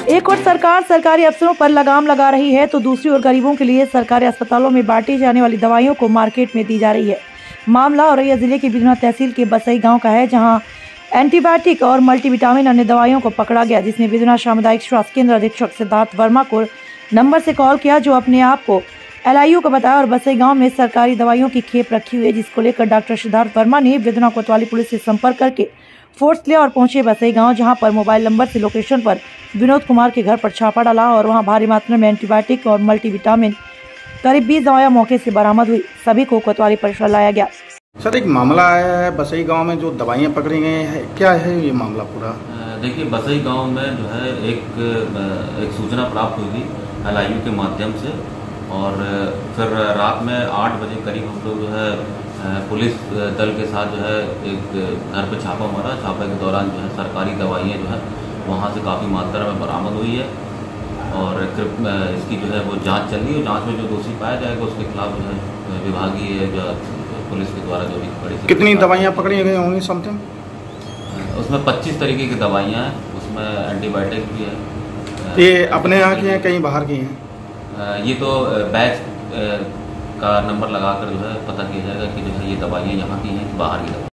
एक और सरकार सरकारी अफसरों पर लगाम लगा रही है तो दूसरी ओर गरीबों के लिए सरकारी अस्पतालों में बांटी जाने वाली दवाइयों को मार्केट में दी जा रही है। मामला औरैया जिले के बिधना तहसील के बसई गांव का है, जहां एंटीबायोटिक और मल्टीविटामिन अन्य दवाइयों को पकड़ा गया, जिसमें बिधना सामुदायिक स्वास्थ्य केंद्र अधीक्षक सिद्धार्थ वर्मा को नंबर से कॉल किया, जो अपने आप को LIU को बताया और बसई गांव में सरकारी दवाइयों की खेप रखी हुई है, जिसको लेकर डॉक्टर सिद्धार्थ वर्मा ने बिधना कोतवाली पुलिस से संपर्क करके फोर्स लिया और पहुंचे बसई गांव, जहां पर मोबाइल नंबर से लोकेशन पर विनोद कुमार के घर पर छापा डाला और वहां भारी मात्रा में एंटीबायोटिक और मल्टीविटामिन करीब 20 दवाइयां मौके से बरामद हुई। सभी को कोतवाली परिसर लाया गया। सर, एक मामला आया है बसई गांव में जो दवाइयां पकड़ी गई हैं, क्या है ये मामला पूरा? देखिए, बसई गांव में जो है एक सूचना प्राप्त हुई थी LIU के माध्यम से, और फिर रात में 8 बजे करीब हम लोग जो है पुलिस दल के साथ जो है एक घर पे छापा मारा। छापे के दौरान जो है सरकारी दवाइयाँ जो है वहाँ से काफ़ी मात्रा में बरामद हुई है, और इसकी जो है वो जांच चल रही है। जांच में जो दोषी पाया जाएगा उसके खिलाफ जो है विभागीय जो पुलिस के द्वारा जो भी बड़ी। कितनी दवाइयाँ पकड़ी गई होंगी समथिंग? उसमें 25 तरीके की दवाइयाँ हैं, उसमें एंटीबायोटिक भी है। ये अपने यहाँ की हैं, कहीं बाहर की हैं? ये तो बैच का नंबर लगाकर जो है पता किया जाएगा कि जो है ये दवाइयाँ यहाँ की हैं, बाहर की दवाई।